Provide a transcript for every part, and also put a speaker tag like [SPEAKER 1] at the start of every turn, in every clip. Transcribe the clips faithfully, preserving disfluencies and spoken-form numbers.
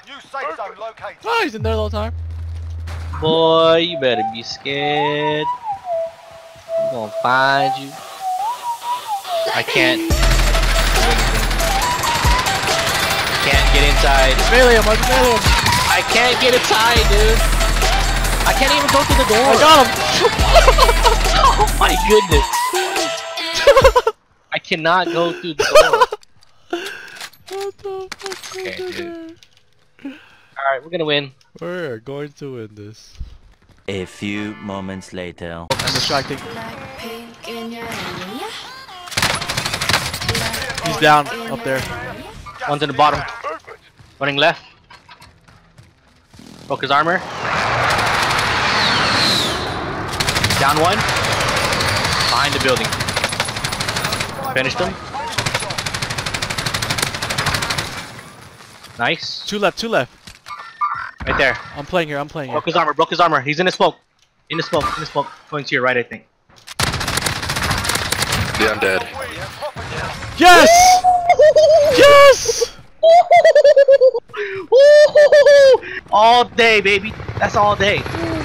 [SPEAKER 1] New safe zone located.
[SPEAKER 2] Oh, he's in there the whole time.
[SPEAKER 3] Boy, you better be scared. I'm gonna find you. I can't. Can't get inside.
[SPEAKER 2] Melee him, I melee him.
[SPEAKER 3] I can't get inside, dude. I can't even go through the door.
[SPEAKER 2] I got him.
[SPEAKER 3] Oh my goodness. I cannot go through the door.
[SPEAKER 2] What the fuck?
[SPEAKER 3] Okay, dude. Alright, we're gonna win.
[SPEAKER 2] We're going to win this.
[SPEAKER 4] A few moments later.
[SPEAKER 2] I'm distracting. He's down up there.
[SPEAKER 3] One's in the bottom. Running left. Broke his armor. Down one. Behind the building. Finished him. Nice.
[SPEAKER 2] Two left, two left.
[SPEAKER 3] Right there.
[SPEAKER 2] I'm playing here, I'm playing here.
[SPEAKER 3] Broke his armor, broke his armor. He's in the smoke. In the smoke, in the smoke. Going to your right, I think.
[SPEAKER 5] Yeah, I'm dead.
[SPEAKER 2] Yes! Yes!
[SPEAKER 3] All day, baby. That's all day.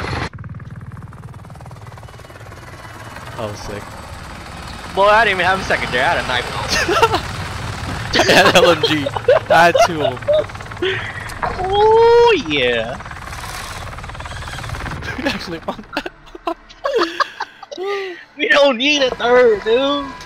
[SPEAKER 2] That was sick.
[SPEAKER 3] Boy, I didn't even have a secondary. I had a knife.
[SPEAKER 2] I had L M G. I had two of them.
[SPEAKER 3] Oh yeah.
[SPEAKER 2] We actually won that.
[SPEAKER 3] We don't need a third, dude.